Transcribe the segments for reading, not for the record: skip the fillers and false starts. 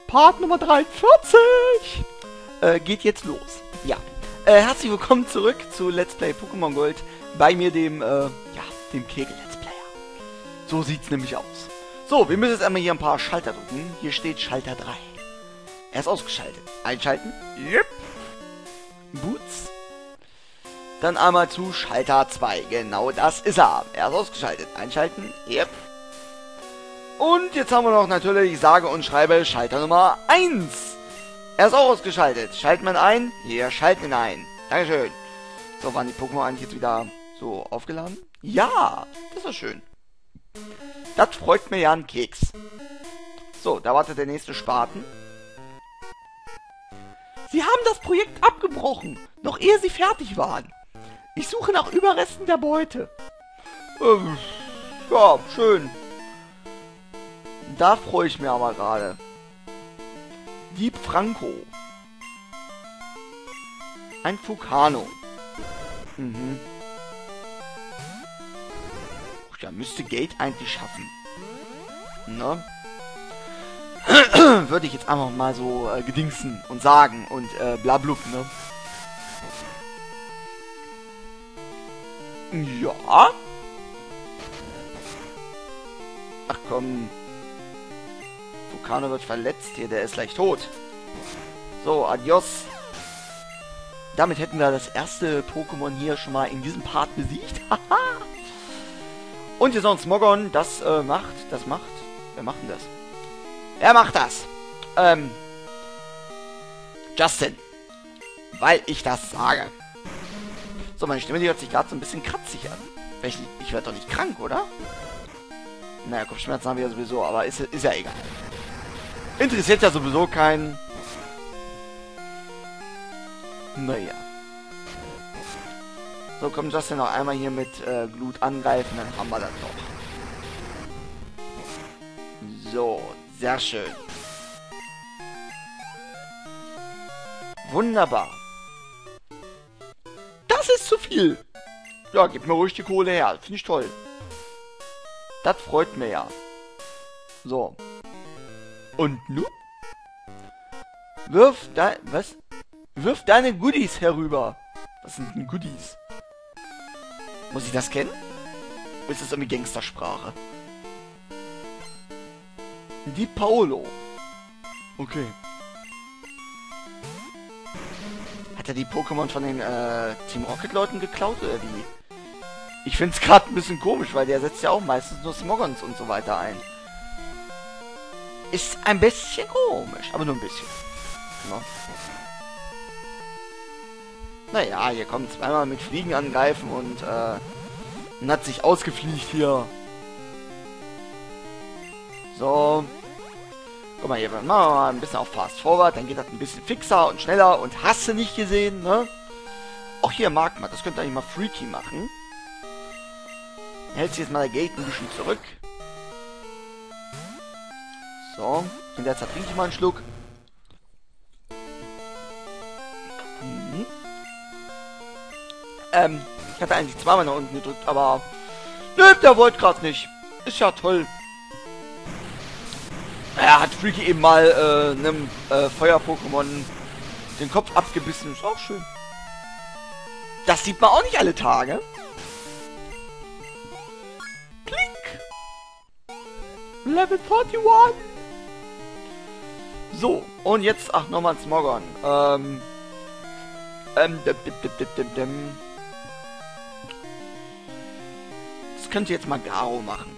Part Nummer 43 geht jetzt los. Ja, herzlich willkommen zurück zu Let's Play Pokémon Gold. Bei mir dem Kegel Let's Player. So sieht's nämlich aus. So, wir müssen jetzt einmal hier ein paar Schalter drücken. Hier steht Schalter 3. Er ist ausgeschaltet. Einschalten. Yep. Boots. Dann einmal zu Schalter 2. Genau, das ist er. Er ist ausgeschaltet. Einschalten. Yep. Und jetzt haben wir noch natürlich, sage und schreibe, Schalter Nummer 1. Er ist auch ausgeschaltet. Schalten wir ihn ein? Wir schalten ihn ein. Dankeschön. So, waren die Pokémon eigentlich jetzt wieder so aufgeladen? Ja, das ist schön. Das freut mir ja ein Keks. So, da wartet der nächste Spaten. Sie haben das Projekt abgebrochen, noch ehe Sie fertig waren. Ich suche nach Überresten der Beute. Ja, schön. Da freue ich mich aber gerade. Dieb Franco. Ein Fukano. Mhm. Ja, müsste Geld eigentlich schaffen. Ne? Würde ich jetzt einfach mal so gedingsen und sagen und blablub, ne? Ja. Ach komm. Fukano wird verletzt hier, der ist gleich tot. So, adios. Damit hätten wir das erste Pokémon hier schon mal in diesem Part besiegt. Haha. Und hier ist noch ein Smogon, das macht. Wer macht denn das? Wer macht das? Justin. Weil ich das sage. So, meine Stimme, die hört sich gerade so ein bisschen kratzig an. Ich werde doch nicht krank, oder? Naja, Kopfschmerzen haben wir ja sowieso, aber ist ja egal. Interessiert ja sowieso keinen. Naja. So, kommt Justin noch einmal hier mit Glut angreifen, dann haben wir das doch. So, sehr schön. Wunderbar. Das ist zu viel. Ja, gib mir ruhig die Kohle her. Finde ich toll. Das freut mir ja. So. Und nun? Wirf deine Goodies herüber. Was sind denn Goodies? Muss ich das kennen? Oder ist das irgendwie Gangstersprache? Die Paolo. Okay. Hat er die Pokémon von den Team Rocket Leuten geklaut oder wie? Ich finde es gerade ein bisschen komisch, weil der setzt ja auch meistens nur Smogons und so weiter ein. Ist ein bisschen komisch, aber nur ein bisschen. No. Naja, hier kommt zweimal mit Fliegen angreifen und hat sich ausgefliegt hier. So. Guck mal hier, machen wir mal ein bisschen auf Fast Forward, dann geht das ein bisschen fixer und schneller und hast du nicht gesehen, ne? Auch hier Magma, das könnte eigentlich mal Freaky machen. Hält sich jetzt mal der Gate ein bisschen zurück. So, in der Zeit trinke ich mal einen Schluck. Mhm. Ich hatte eigentlich zweimal nach unten gedrückt, aber nö, der wollte gerade nicht. Ist ja toll. Er hat Freaky eben mal einem Feuer-Pokémon den Kopf abgebissen. Ist auch schön. Das sieht man auch nicht alle Tage. Klink. Level 41. So, und jetzt, ach, nochmal ein Smogon. Das könnte jetzt mal Garo machen.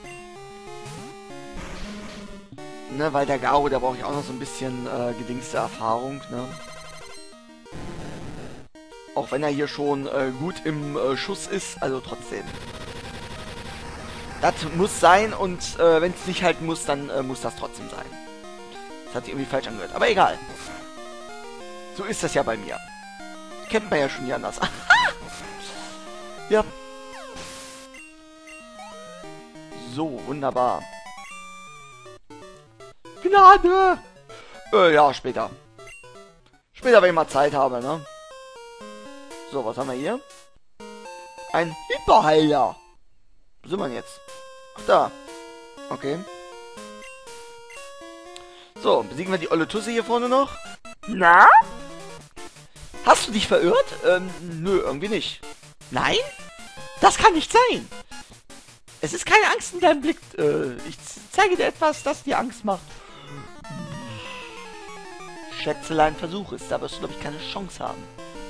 Ne, weil der Garo, da brauche ich auch noch so ein bisschen gedingste Erfahrung, ne? Auch wenn er hier schon gut im Schuss ist, also trotzdem. Das muss sein und wenn es nicht halt muss, dann muss das trotzdem sein. Das hat sich irgendwie falsch angehört, aber egal. So ist das ja bei mir. Kennt man ja schon nie anders. Ja. So, wunderbar. Gnade! Ja, später. Später, wenn ich mal Zeit habe, ne? So, was haben wir hier? Ein Hyperheiler. Wo sind wir jetzt? Ach, da. Okay. So, besiegen wir die olle Tusse hier vorne noch. Na? Hast du dich verirrt? Nö, irgendwie nicht. Nein? Das kann nicht sein. Es ist keine Angst in deinem Blick. Ich zeige dir etwas, das dir Angst macht. Schätzelein, versuch es. Da wirst du, glaube ich, keine Chance haben.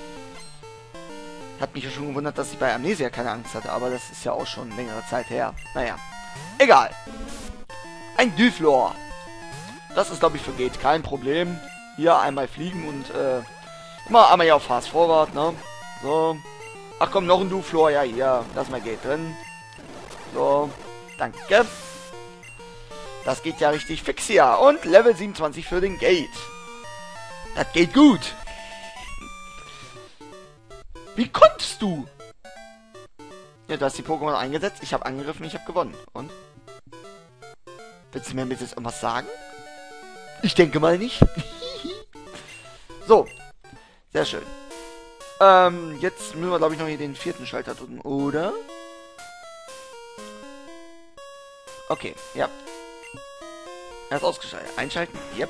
Hat mich ja schon gewundert, dass ich bei Amnesia keine Angst hatte, aber das ist ja auch schon längere Zeit her. Naja, egal. Ein Duflor. Das ist, glaube ich, für Gate kein Problem. Hier einmal fliegen und, immer einmal hier auf Fast Forward, ne? So. Ach komm, noch ein Duflor. Ja, hier. Lass mal Gate drin. So. Danke. Das geht ja richtig fix hier. Und Level 27 für den Gate. Das geht gut. Wie konntest du? Ja, du hast die Pokémon eingesetzt. Ich habe angegriffen, ich habe gewonnen. Und? Willst du mir jetzt irgendwas sagen? Ich denke mal nicht. So. Sehr schön. Jetzt müssen wir, glaube ich, noch hier den 4. Schalter drücken, oder? Okay, ja. Er ist ausgeschaltet. Einschalten? Yep.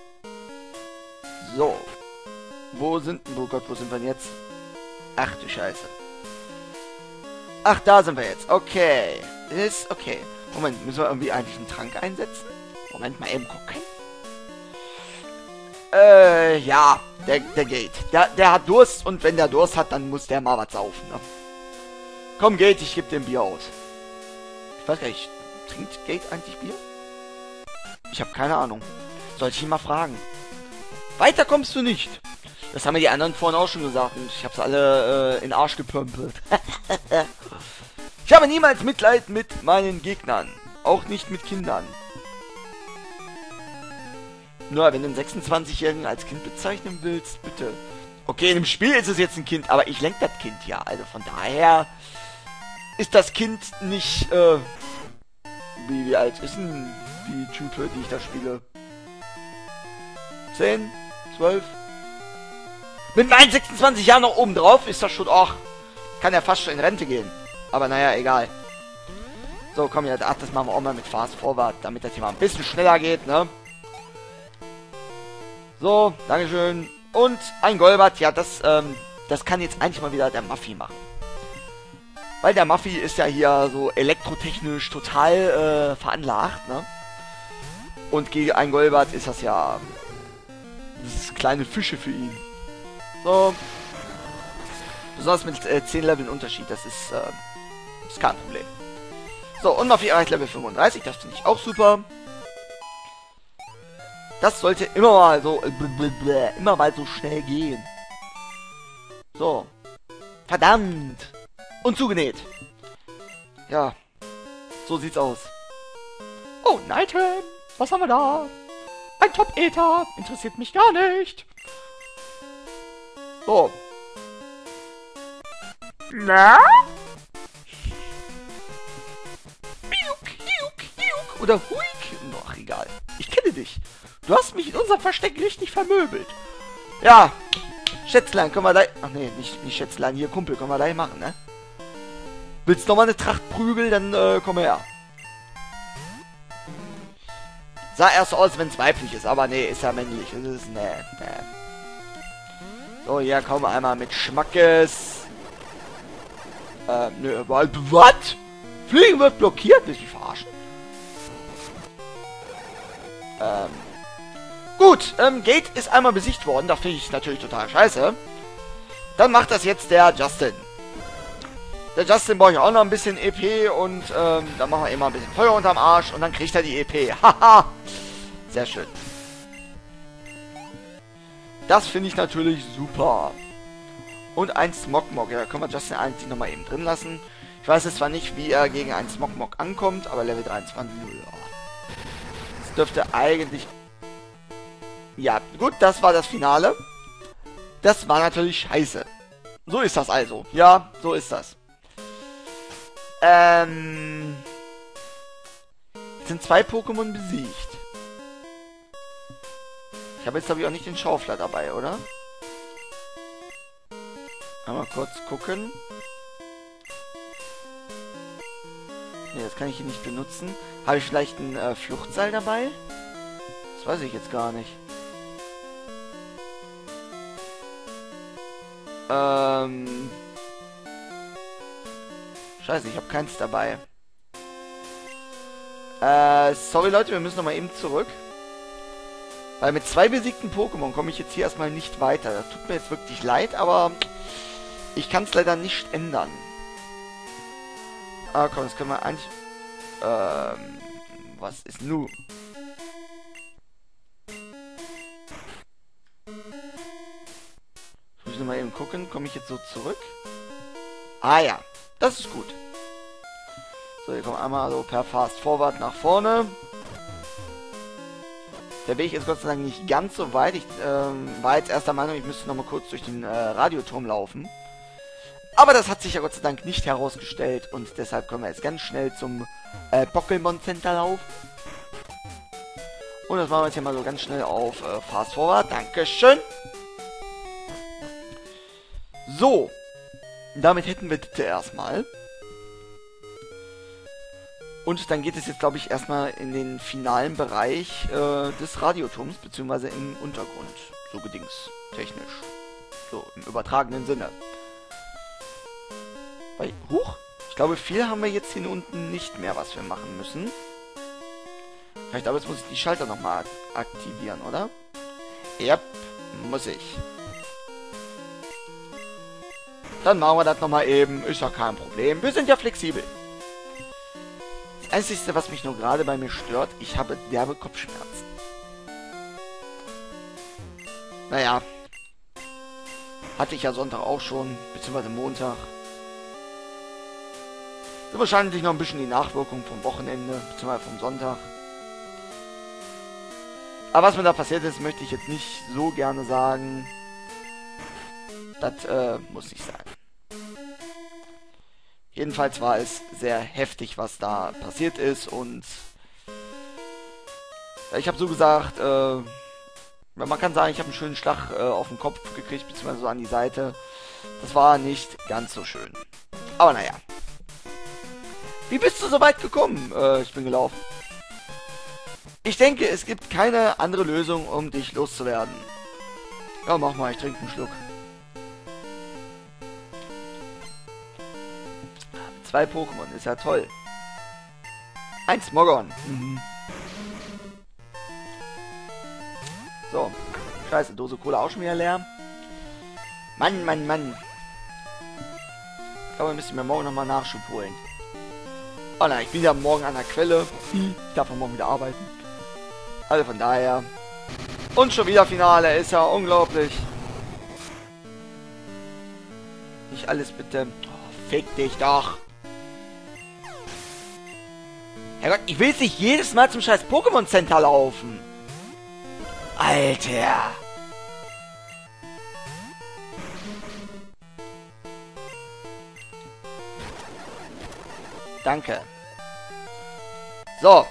So. Oh Gott, wo sind wir denn jetzt? Ach du Scheiße. Ach, da sind wir jetzt. Okay. Ist okay. Moment, müssen wir irgendwie eigentlich einen Trank einsetzen? Moment, mal eben gucken. Ja. Der geht. Der hat Durst und wenn der Durst hat, dann muss der mal was saufen, ne? Komm, Gate, ich geb dem Bier aus. Ich weiß gar nicht, trinkt Gate eigentlich Bier? Ich habe keine Ahnung. Soll ich ihn mal fragen? Weiter kommst du nicht. Das haben mir die anderen vorhin auch schon gesagt und ich hab's alle in den Arsch gepömpelt. Ich habe niemals Mitleid mit meinen Gegnern. Auch nicht mit Kindern. Nur, wenn du einen 26-Jährigen als Kind bezeichnen willst, bitte. Okay, in dem Spiel ist es jetzt ein Kind, aber ich lenk das Kind ja. Also von daher ist das Kind nicht, wie alt ist denn die Type, die ich da spiele? 10? 12? Mit meinen 26 Jahren noch oben drauf ist das schon, ach, kann ja fast schon in Rente gehen. Aber naja, egal. So, komm jetzt, ach, das machen wir auch mal mit Fast Forward, damit das hier mal ein bisschen schneller geht, ne? So, Dankeschön. Und ein Golbat, ja, das kann jetzt eigentlich mal wieder der Muffy machen. Weil der Muffy ist ja hier so elektrotechnisch total veranlagt, ne? Und gegen ein Golbat ist das ja... Das ist kleine Fische für ihn. So. Besonders mit 10 Leveln Unterschied, das ist kein Problem. So, und Muffy erreicht Level 35, das finde ich auch super. Das sollte immer mal so schnell gehen. So. Verdammt. Und zugenäht. Ja. So sieht's aus. Oh, ein Item. Was haben wir da? Ein Top-Ether. Interessiert mich gar nicht. So. Na? Oder Huik. Ach, egal. Ich kenne dich. Du hast mich in unserem Versteck richtig vermöbelt. Ja. Schätzlein, können wir gleich... Ach nee, nicht Schätzlein. Hier, Kumpel, können wir gleich machen, ne? Willst du nochmal eine Tracht Prügel? Dann komm her. Sah erst so aus, wenn es weiblich ist. Aber nee, ist ja männlich. Das ist... Nee. So, hier kommen wir einmal mit Schmackes. Nö, was? Fliegen wird blockiert? Willst du mich verarschen? Gut, Gate ist einmal besiegt worden. Da finde ich natürlich total scheiße. Dann macht das jetzt der Justin. Der Justin braucht ja auch noch ein bisschen EP und dann machen wir immer ein bisschen Feuer unterm Arsch und dann kriegt er die EP. Haha! Sehr schön. Das finde ich natürlich super. Und ein Smogmog. Ja, da können wir Justin eigentlich nochmal eben drin lassen. Ich weiß jetzt zwar nicht, wie er gegen einen Smogmog ankommt, aber Level 23. Ja. Das dürfte eigentlich... Ja, gut, das war das Finale. Das war natürlich scheiße. So ist das also. Ja, so ist das. Sind 2 Pokémon besiegt. Ich habe jetzt, glaube ich, auch nicht den Schaufler dabei, oder? Einmal kurz gucken. Ne, das kann ich hier nicht benutzen. Habe ich vielleicht ein Fluchtseil dabei? Das weiß ich jetzt gar nicht. Scheiße, ich habe keins dabei. Sorry Leute, wir müssen nochmal eben zurück. Weil mit 2 besiegten Pokémon komme ich jetzt hier erstmal nicht weiter. Das tut mir jetzt wirklich leid, aber ich kann es leider nicht ändern. Ah komm, das können wir eigentlich... was ist nu? Muss ich nochmal eben gucken, komme ich jetzt so zurück? Ah ja, das ist gut. So, wir kommen einmal so per Fast Forward nach vorne. Der Weg ist Gott sei Dank nicht ganz so weit. Ich war jetzt erst der Meinung, ich müsste nochmal kurz durch den Radioturm laufen. Aber das hat sich ja Gott sei Dank nicht herausgestellt. Und deshalb können wir jetzt ganz schnell zum Pokémon Center laufen. Und das machen wir jetzt hier mal so ganz schnell auf Fast Forward. Dankeschön. So. Damit hätten wir das erstmal. Und dann geht es jetzt, glaube ich, erstmal in den finalen Bereich des Radioturms, beziehungsweise im Untergrund. So gedingstechnisch. So, im übertragenen Sinne. Weil, huch, ich glaube, viel haben wir jetzt hier unten nicht mehr, was wir machen müssen. Ich glaube, jetzt muss ich die Schalter nochmal aktivieren, oder? Ja, muss ich. Dann machen wir das nochmal eben. Ist ja kein Problem. Wir sind ja flexibel. Das Einzige, was mich nur gerade bei mir stört, ich habe derbe Kopfschmerzen. Naja. Hatte ich ja Sonntag auch schon, beziehungsweise Montag. So wahrscheinlich noch ein bisschen die Nachwirkung vom Wochenende, beziehungsweise vom Sonntag. Aber was mir da passiert ist, möchte ich jetzt nicht so gerne sagen. Das muss nicht sein. Jedenfalls war es sehr heftig, was da passiert ist. Und ich habe so gesagt, man kann sagen, ich habe einen schönen Schlag auf den Kopf gekriegt, beziehungsweise so an die Seite. Das war nicht ganz so schön. Aber naja. Wie bist du so weit gekommen? Ich bin gelaufen. Ich denke, es gibt keine andere Lösung, um dich loszuwerden. Ja, mach mal, ich trinke einen Schluck. 2 Pokémon, ist ja toll. Ein Smogon. Mhm. So. Scheiße, Dose Cola auch schon wieder leer. Mann, Mann, Mann. Ich glaube, wir müssen mir morgen nochmal Nachschub holen. Oh nein, ich bin ja morgen an der Quelle. Ich darf morgen wieder arbeiten. Also von daher. Und schon wieder Finale, ist ja unglaublich. Nicht alles bitte. Oh, fick dich doch. Herrgott, ich will jetzt nicht jedes Mal zum scheiß Pokémon Center laufen. Alter. Danke. So.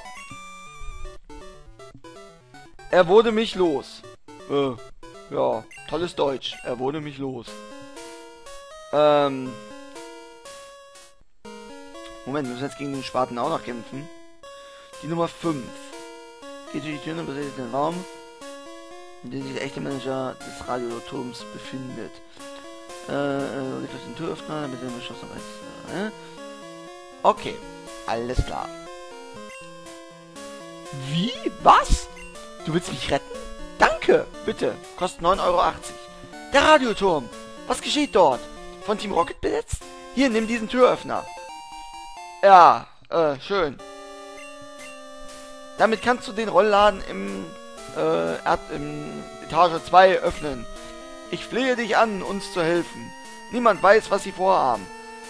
Er wurde mich los. Ja, tolles Deutsch. Er wurde mich los. Moment, wir müssen jetzt gegen den Spaten auch noch kämpfen. Die Nummer 5. Geht durch die Tür und betreten den Raum, in dem sich der echte Manager des Radioturms befindet. Geht durch den Türöffner, damit der Beschuss noch ist. Okay, alles klar. Wie? Was? Du willst mich retten? Danke, bitte. Kostet 9,80 €. Der Radioturm. Was geschieht dort? Von Team Rocket besetzt? Hier, nimm diesen Türöffner. Ja, schön. Damit kannst du den Rollladen im Etage 2 öffnen. Ich flehe dich an, uns zu helfen. Niemand weiß, was sie vorhaben.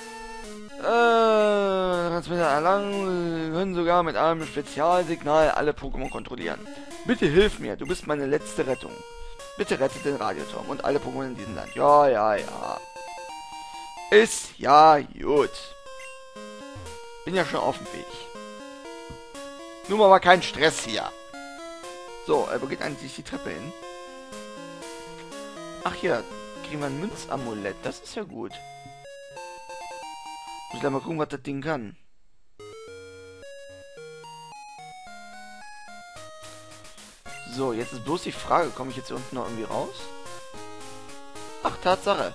Transmitter erlangen, können sogar mit einem Spezialsignal alle Pokémon kontrollieren. Bitte hilf mir, du bist meine letzte Rettung. Bitte rette den Radioturm und alle Pokémon in diesem Land. Ja, ja, ja. Ist ja gut. Bin ja schon auf dem Weg. Nur mal kein Stress hier. So, wo geht eigentlich die Treppe hin? Ach hier, kriegen wir ein Münzamulett. Das ist ja gut. Muss ich mal gucken, was das Ding kann. So, jetzt ist bloß die Frage, komme ich jetzt hier unten noch irgendwie raus? Ach, Tatsache.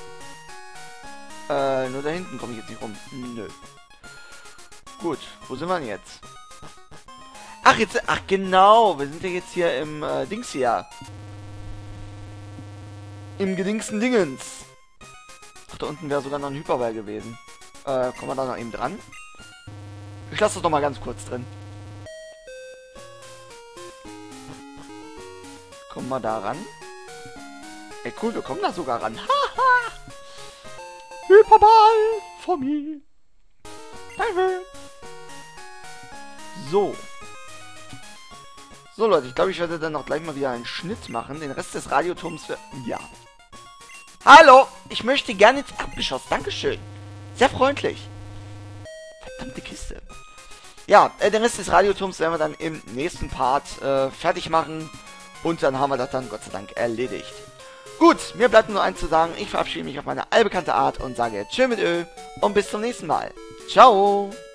Nur da hinten komme ich jetzt nicht rum. Nö. Gut, wo sind wir denn jetzt? Ach, ach genau, wir sind ja jetzt hier im, Dings hier. Im gedingsten Dingens. Ach, da unten wäre sogar noch ein Hyperball gewesen. Kommen wir da noch eben dran? Ich lasse das doch mal ganz kurz drin. Kommen wir da ran? Ey, cool, wir kommen da sogar ran. Haha! Hyperball for me. Danke. So. So, Leute, ich glaube, ich werde dann noch gleich mal wieder einen Schnitt machen. Den Rest des Radioturms für... Ja. Hallo! Ich möchte gerne ins Erdgeschoss. Dankeschön. Sehr freundlich. Verdammte Kiste. Ja, den Rest des Radioturms werden wir dann im nächsten Part fertig machen. Und dann haben wir das dann, Gott sei Dank, erledigt. Gut, mir bleibt nur eins zu sagen. Ich verabschiede mich auf meine allbekannte Art und sage Tschö mit Ö und bis zum nächsten Mal. Ciao!